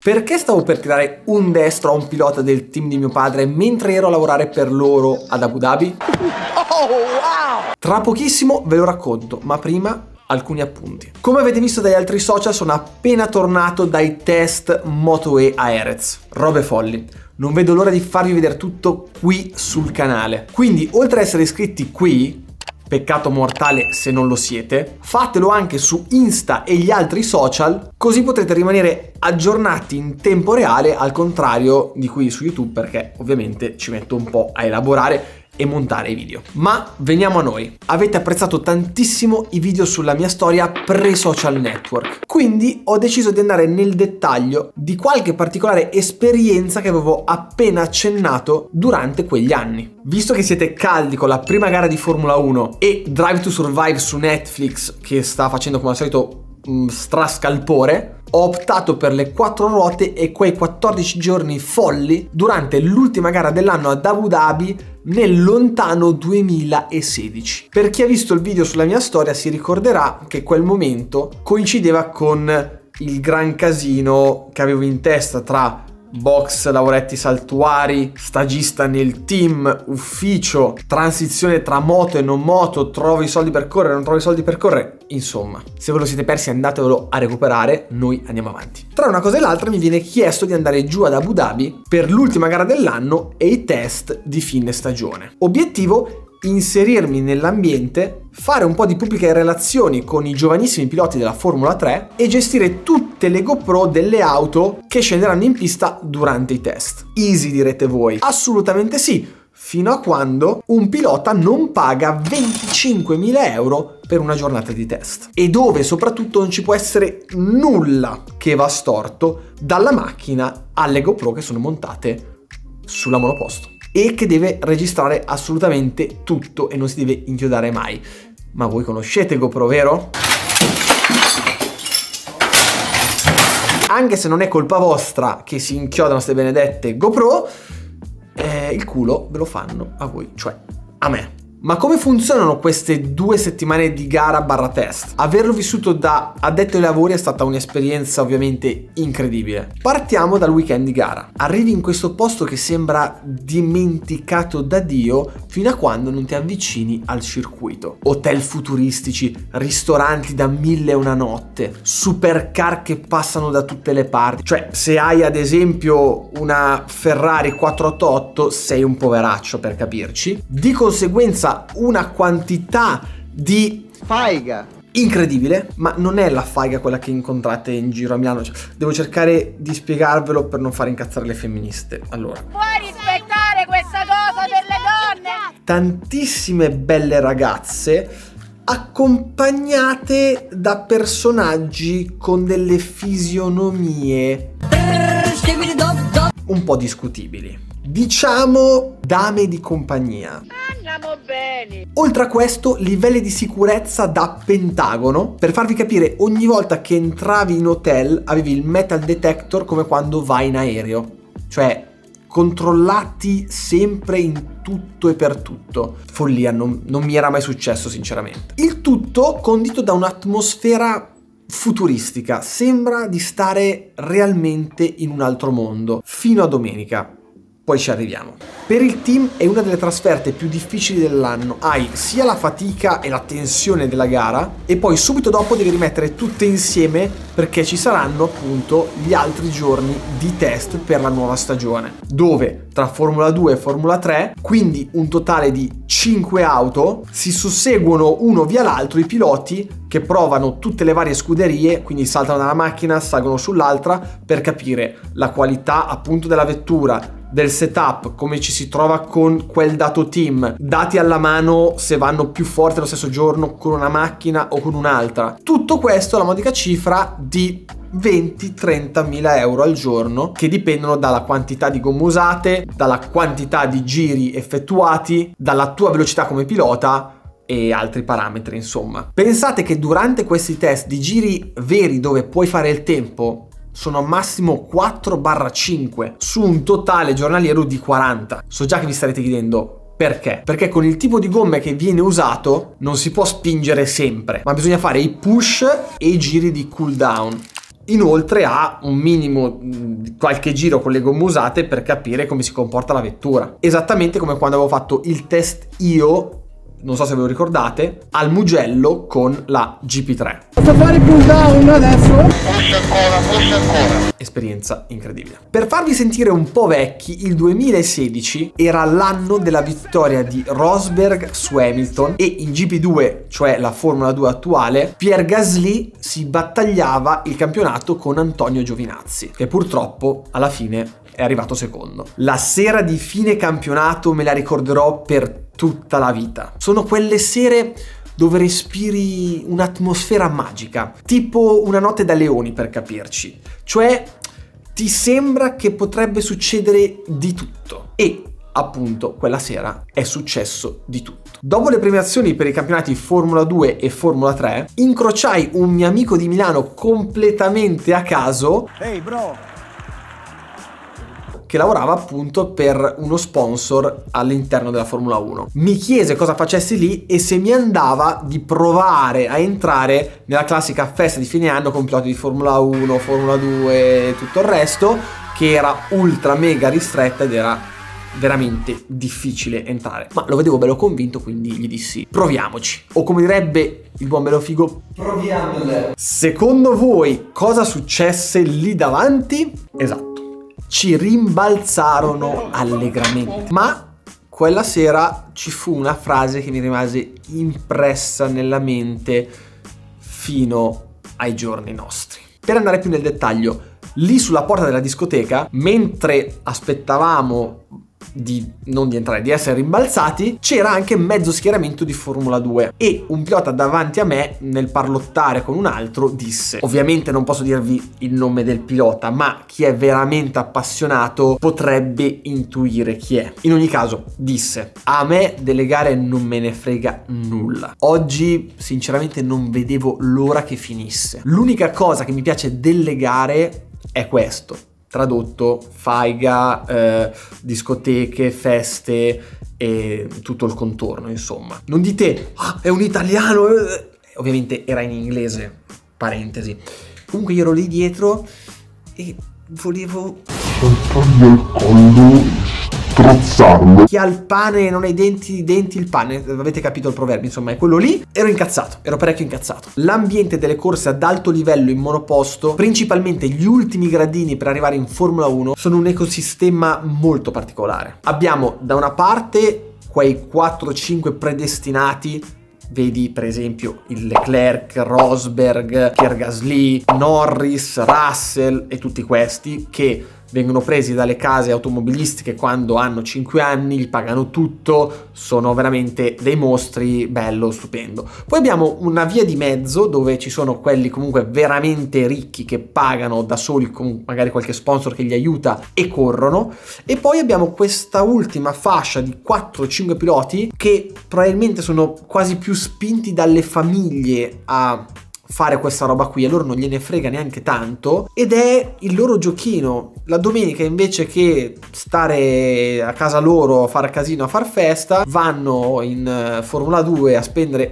Perché stavo per tirare un destro a un pilota del team di mio padre mentre ero a lavorare per loro ad Abu Dhabi? Oh, wow! Tra pochissimo ve lo racconto, ma prima alcuni appunti. Come avete visto dagli altri social, sono appena tornato dai test Moto E a Erez. Robe folli. Non vedo l'ora di farvi vedere tutto qui sul canale. Quindi, oltre ad essere iscritti qui, peccato mortale se non lo siete, fatelo anche su Insta e gli altri social, così potrete rimanere aggiornati in tempo reale, al contrario di qui su YouTube, perché ovviamente ci metto un po' a elaborare e montare i video. Ma veniamo a noi. Avete apprezzato tantissimo i video sulla mia storia pre-social network, quindi ho deciso di andare nel dettaglio di qualche particolare esperienza che avevo appena accennato durante quegli anni. Visto che siete caldi con la prima gara di Formula 1 e Drive to Survive su Netflix, che sta facendo come al solito strascalpore, ho optato per le 4 ruote e quei 14 giorni folli durante l'ultima gara dell'anno ad Abu Dhabi nel lontano 2016. Per chi ha visto il video sulla mia storia si ricorderà che quel momento coincideva con il gran casino che avevo in testa tra box, lavoretti saltuari, stagista nel team, ufficio, transizione tra moto e non moto, trovo i soldi per correre, non trovo i soldi per correre. Insomma, se ve lo siete persi andatevelo a recuperare, noi andiamo avanti. Tra una cosa e l'altra mi viene chiesto di andare giù ad Abu Dhabi per l'ultima gara dell'anno e i test di fine stagione. Obiettivo: inserirmi nell'ambiente, fare un po' di pubbliche relazioni con i giovanissimi piloti della Formula 3 e gestire tutte le GoPro delle auto che scenderanno in pista durante i test. Easy, direte voi. Assolutamente sì, fino a quando un pilota non paga 25.000 euro per una giornata di test, e dove soprattutto non ci può essere nulla che va storto, dalla macchina alle GoPro che sono montate sulla monoposto e che deve registrare assolutamente tutto e non si deve inchiodare mai. Ma voi conoscete GoPro, vero? Anche se non è colpa vostra che si inchiodano queste benedette GoPro, il culo ve lo fanno a voi, cioè a me. Ma come funzionano queste 2 settimane di gara barra test? Averlo vissuto da addetto ai lavori è stata un'esperienza ovviamente incredibile. Partiamo dal weekend di gara. Arrivi in questo posto che sembra dimenticato da Dio fino a quando non ti avvicini al circuito. Hotel futuristici, ristoranti da 1001 notte, supercar che passano da tutte le parti. Cioè, se hai ad esempio una Ferrari 488 sei un poveraccio, per capirci. Di conseguenza una quantità di faiga incredibile, ma non è la faiga quella che incontrate in giro a Milano. Cioè, devo cercare di spiegarvelo per non far incazzare le femministe. Allora, puoi rispettare questa cosa delle donne? Tantissime belle ragazze accompagnate da personaggi con delle fisionomie un po' discutibili. Diciamo dame di compagnia. Andiamo bene. Oltre a questo, livelli di sicurezza da Pentagono. Per farvi capire, ogni volta che entravi in hotel avevi il metal detector come quando vai in aereo. Cioè, controllati sempre in tutto e per tutto. Follia, non mi era mai successo sinceramente. Il tutto condito da un'atmosfera futuristica. Sembra di stare realmente in un altro mondo. Fino a domenica. Poi ci arriviamo. Per il team è una delle trasferte più difficili dell'anno. Hai sia la fatica e la tensione della gara e poi subito dopo devi rimettere tutte insieme perché ci saranno appunto gli altri giorni di test per la nuova stagione, dove tra Formula 2 e Formula 3, quindi un totale di 5 auto, si susseguono uno via l'altro i piloti che provano tutte le varie scuderie, quindi saltano dalla macchina, salgono sull'altra per capire la qualità appunto della vettura, del setup, come ci si trova con quel dato team, dati alla mano se vanno più forte lo stesso giorno con una macchina o con un'altra. Tutto questo alla modica cifra di 20-30 mila euro al giorno, che dipendono dalla quantità di gomme usate, dalla quantità di giri effettuati, dalla tua velocità come pilota e altri parametri, insomma. Pensate che durante questi test di giri veri dove puoi fare il tempo sono massimo 4/5 su un totale giornaliero di 40. So già che vi starete chiedendo perché? Perché con il tipo di gomme che viene usato non si può spingere sempre, ma bisogna fare i push e i giri di cool down. Inoltre ha un minimo di qualche giro con le gomme usate per capire come si comporta la vettura. Esattamente come quando avevo fatto il test io, non so se ve lo ricordate, al Mugello con la GP3. Posso fare pull down adesso? Forse ancora. Esperienza incredibile. Per farvi sentire un po' vecchi, il 2016 era l'anno della vittoria di Rosberg su Hamilton e in GP2, cioè la Formula 2 attuale, Pierre Gasly si battagliava il campionato con Antonio Giovinazzi, che purtroppo alla fine è arrivato secondo. La sera di fine campionato me la ricorderò per tutta la vita. Sono quelle sere dove respiri un'atmosfera magica, tipo Una notte da leoni per capirci. Cioè, ti sembra che potrebbe succedere di tutto. E appunto quella sera è successo di tutto. Dopo le premiazioni per i campionati Formula 2 e Formula 3, incrociai un mio amico di Milano completamente a caso. Ehi bro, che lavorava appunto per uno sponsor all'interno della Formula 1. Mi chiese cosa facessi lì e se mi andava di provare a entrare nella classica festa di fine anno con piloti di Formula 1, Formula 2 e tutto il resto, che era ultra mega ristretta ed era veramente difficile entrare. Ma lo vedevo bello convinto, quindi gli dissi proviamoci. O come direbbe il buon bello figo, proviamole. Secondo voi cosa successe lì davanti? Esatto. Ci rimbalzarono allegramente. Ma quella sera ci fu una frase che mi rimase impressa nella mente fino ai giorni nostri. Per andare più nel dettaglio, lì sulla porta della discoteca, mentre aspettavamo non di entrare, di essere rimbalzati, c'era anche mezzo schieramento di Formula 2 e un pilota davanti a me, nel parlottare con un altro, disse, ovviamente non posso dirvi il nome del pilota, ma chi è veramente appassionato potrebbe intuire chi è. In ogni caso disse, a me delle gare non me ne frega nulla, oggi sinceramente non vedevo l'ora che finisse, l'unica cosa che mi piace delle gare è questo. Tradotto, faiga, discoteche, feste e tutto il contorno, insomma. Non dite, ah, è un italiano, ovviamente era in inglese, parentesi. Comunque io ero lì dietro e volevo saltargli al collo, strozzarlo. chi ha il pane non ha i denti il pane, avete capito il proverbio, insomma è quello lì. Ero incazzato, ero parecchio incazzato. L'ambiente delle corse ad alto livello in monoposto, principalmente gli ultimi gradini per arrivare in Formula 1, sono un ecosistema molto particolare. Abbiamo da una parte quei 4-5 predestinati, vedi per esempio il Leclerc, Rosberg, Pierre Gasly, Norris, Russell e tutti questi che vengono presi dalle case automobilistiche quando hanno 5 anni, gli pagano tutto, sono veramente dei mostri, bello, stupendo. Poi abbiamo una via di mezzo dove ci sono quelli comunque veramente ricchi che pagano da soli con magari qualche sponsor che li aiuta e corrono, e poi abbiamo questa ultima fascia di 4-5 piloti che probabilmente sono quasi più spinti dalle famiglie a fare questa roba qui, a loro non gliene frega neanche tanto ed è il loro giochino. La domenica invece che stare a casa loro a far casino, a far festa, vanno in Formula 2 a spendere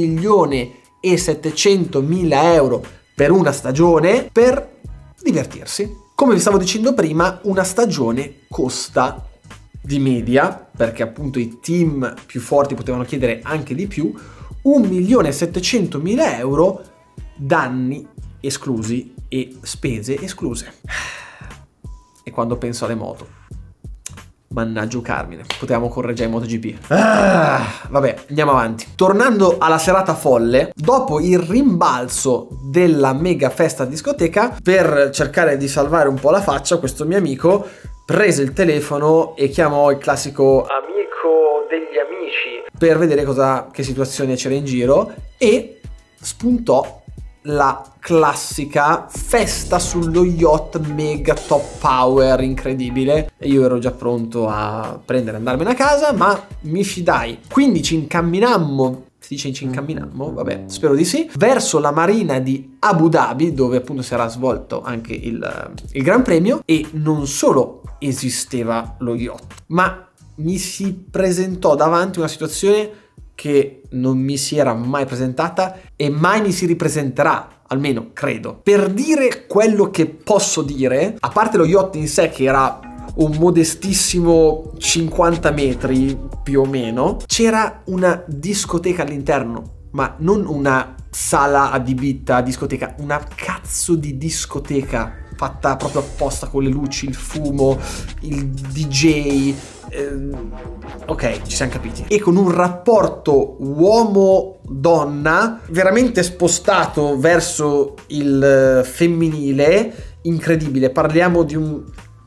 1.700.000 euro per una stagione per divertirsi. Come vi stavo dicendo prima, una stagione costa di media, perché appunto i team più forti potevano chiedere anche di più, 1.700.000 euro, danni esclusi e spese escluse. E quando penso alle moto, mannaggia Carmine, potevamo correre già in MotoGP. Vabbè, andiamo avanti. Tornando alla serata folle, dopo il rimbalzo della mega festa discoteca, per cercare di salvare un po' la faccia, questo mio amico prese il telefono e chiamò il classico amico degli amici per vedere che situazione c'era in giro, e spuntò la classica festa sullo yacht mega top power incredibile, e io ero già pronto a prendere e andarmene a casa, ma mi fidai. Quindi ci incamminammo, si dice ci incamminammo, vabbè, spero di sì, verso la marina di Abu Dhabi, dove appunto si era svolto anche il Gran Premio, e non solo esisteva lo yacht, ma mi si presentò davanti una situazione che non mi si era mai presentata e mai mi si ripresenterà, almeno credo. Per dire quello che posso dire, a parte lo yacht in sé che era un modestissimo 50 metri più o meno, c'era una discoteca all'interno, ma non una sala adibita a discoteca, una cazzo di discoteca fatta proprio apposta con le luci, il fumo, il DJ, ok, ci siamo capiti. E con un rapporto uomo-donna veramente spostato verso il femminile incredibile. Parliamo di un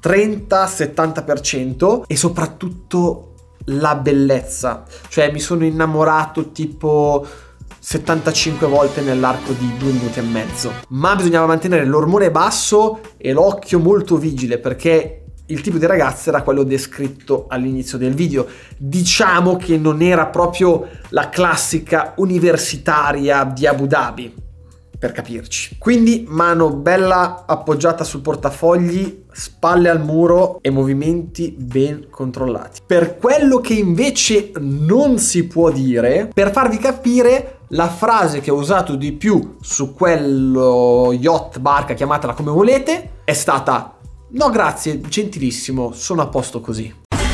30-70% e soprattutto la bellezza. Cioè mi sono innamorato tipo 75 volte nell'arco di 2 minuti e mezzo. Ma bisognava mantenere l'ormone basso e l'occhio molto vigile, perché il tipo di ragazza era quello descritto all'inizio del video. Diciamo che non era proprio la classica universitaria di Abu Dhabi, per capirci. Quindi mano bella appoggiata sul portafogli, spalle al muro e movimenti ben controllati. Per quello che invece non si può dire, per farvi capire, la frase che ho usato di più su quello yacht, barca, chiamatela come volete, è stata: no grazie, gentilissimo, sono a posto così.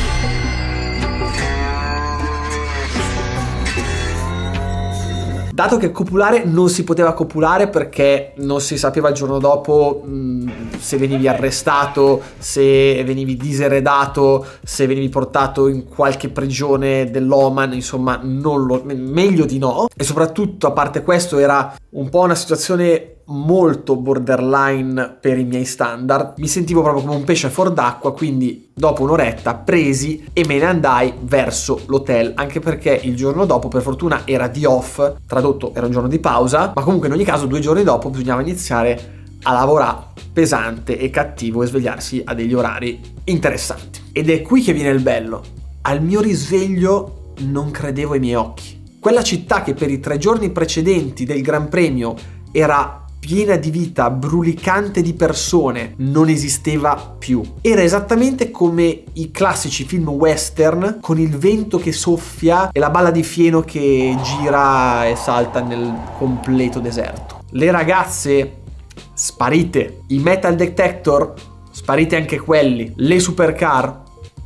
Dato che copulare non si poteva copulare perché non si sapeva il giorno dopo se venivi arrestato, se venivi diseredato, se venivi portato in qualche prigione dell'Oman, insomma meglio di no. E soprattutto, a parte questo, era un po' una situazione molto borderline per i miei standard. Mi sentivo proprio come un pesce fuor d'acqua, quindi dopo un'oretta presi e me ne andai verso l'hotel, anche perché il giorno dopo per fortuna era di off, tradotto era un giorno di pausa, ma comunque in ogni caso 2 giorni dopo bisognava iniziare a lavorare pesante e cattivo e svegliarsi a degli orari interessanti. Ed è qui che viene il bello: al mio risveglio non credevo ai miei occhi. Quella città che per i 3 giorni precedenti del Gran Premio era piena di vita, brulicante di persone, non esisteva più. Era esattamente come i classici film western, con il vento che soffia e la balla di fieno che gira e salta nel completo deserto. Le ragazze sparite, i metal detector sparite anche quelli, le supercar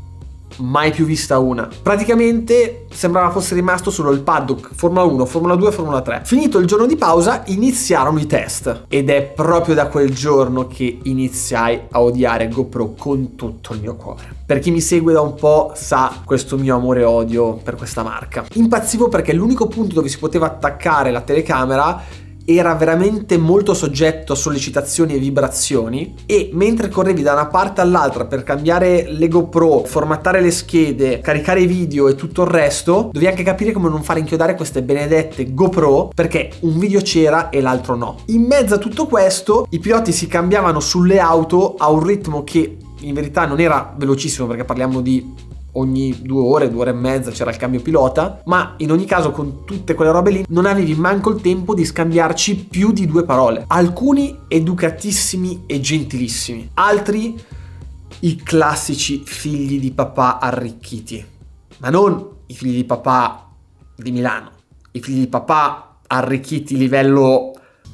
mai più vista una. Praticamente sembrava fosse rimasto solo il paddock, Formula 1, Formula 2, Formula 3. Finito il giorno di pausa, iniziarono i test. Ed è proprio da quel giorno che iniziai a odiare GoPro con tutto il mio cuore. Per chi mi segue da un po' sa questo mio amore e odio per questa marca. Impazzivo perché l'unico punto dove si poteva attaccare la telecamera era veramente molto soggetto a sollecitazioni e vibrazioni, e mentre correvi da una parte all'altra per cambiare le GoPro, formattare le schede, caricare i video e tutto il resto, dovevi anche capire come non fare inchiodare queste benedette GoPro, perché un video c'era e l'altro no. In mezzo a tutto questo i piloti si cambiavano sulle auto a un ritmo che in verità non era velocissimo, perché parliamo di ogni 2 ore, 2 ore e mezza c'era il cambio pilota, ma in ogni caso con tutte quelle robe lì non avevi manco il tempo di scambiarci più di 2 parole. Alcuni educatissimi e gentilissimi, altri i classici figli di papà arricchiti, ma non i figli di papà di Milano, i figli di papà arricchiti livello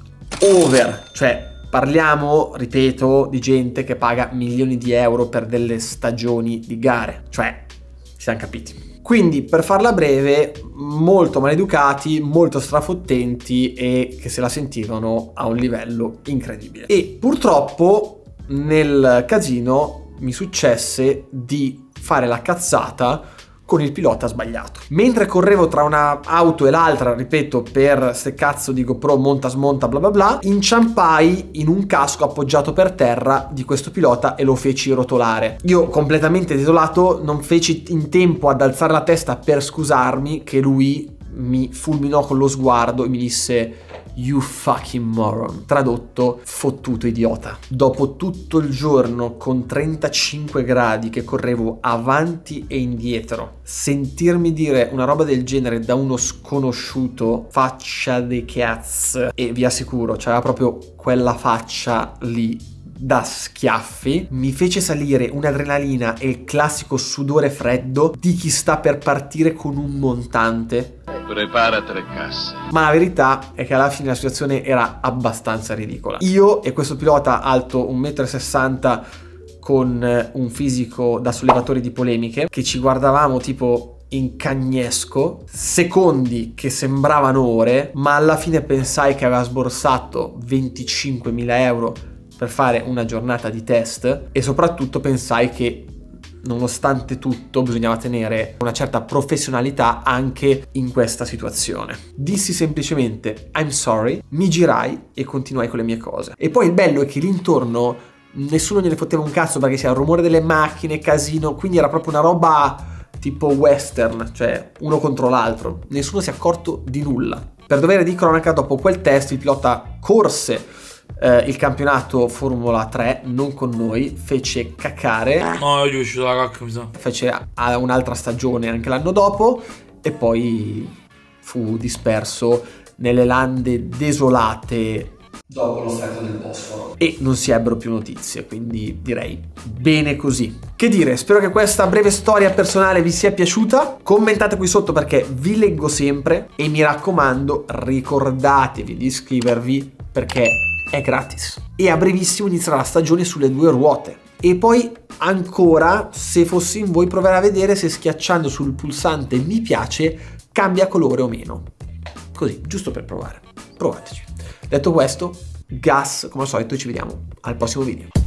over, cioè parliamo, ripeto, di gente che paga milioni di euro per delle stagioni di gare, cioè ci siamo capiti. Quindi, per farla breve, molto maleducati, molto strafottenti e che se la sentivano a un livello incredibile. E purtroppo nel casino mi successe di fare la cazzata con il pilota sbagliato. Mentre correvo tra una auto e l'altra, ripeto, per ste cazzo di GoPro monta smonta bla bla bla, inciampai in un casco appoggiato per terra di questo pilota e lo feci rotolare. Io, completamente desolato, non feci in tempo ad alzare la testa per scusarmi, che lui mi fulminò con lo sguardo e mi disse: "You fucking moron", tradotto fottuto idiota. Dopo tutto il giorno con 35 gradi che correvo avanti e indietro, sentirmi dire una roba del genere da uno sconosciuto, faccia di cazzo, e vi assicuro c'aveva proprio quella faccia lì da schiaffi, mi fece salire un'adrenalina e il classico sudore freddo di chi sta per partire con un montante. Prepara 3 casse. Ma la verità è che alla fine la situazione era abbastanza ridicola. Io e questo pilota alto 1,60 m con un fisico da sollevatore di polemiche, che ci guardavamo tipo in cagnesco, secondi che sembravano ore, ma alla fine pensai che aveva sborsato 25.000 euro per fare una giornata di test, e soprattutto pensai che nonostante tutto bisognava tenere una certa professionalità anche in questa situazione. Dissi semplicemente I'm sorry, mi girai e continuai con le mie cose. E poi il bello è che l'intorno nessuno gliene fotteva un cazzo, perché c'era il rumore delle macchine, casino, quindi era proprio una roba tipo western, cioè uno contro l'altro. Nessuno si è accorto di nulla. Per dovere di cronaca, dopo quel test il pilota corse il campionato Formula 3, non con noi, fece cacare. No, io uscito la cacca, mi sa. Fece a un'altra stagione anche l'anno dopo e poi fu disperso nelle lande desolate dopo lo stretto del Bosforo e non si ebbero più notizie, quindi direi bene così. Che dire, spero che questa breve storia personale vi sia piaciuta. Commentate qui sotto perché vi leggo sempre e mi raccomando ricordatevi di iscrivervi perché è gratis e a brevissimo inizierà la stagione sulle 2 ruote. E poi ancora, se fossi in voi, provare a vedere se schiacciando sul pulsante mi piace cambia colore o meno, così giusto per provare. Provateci. Detto questo, gas come al solito, ci vediamo al prossimo video.